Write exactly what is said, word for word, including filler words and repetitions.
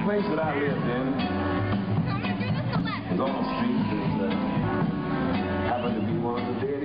place that I lived in is on a street that uh, happened to be one of the dead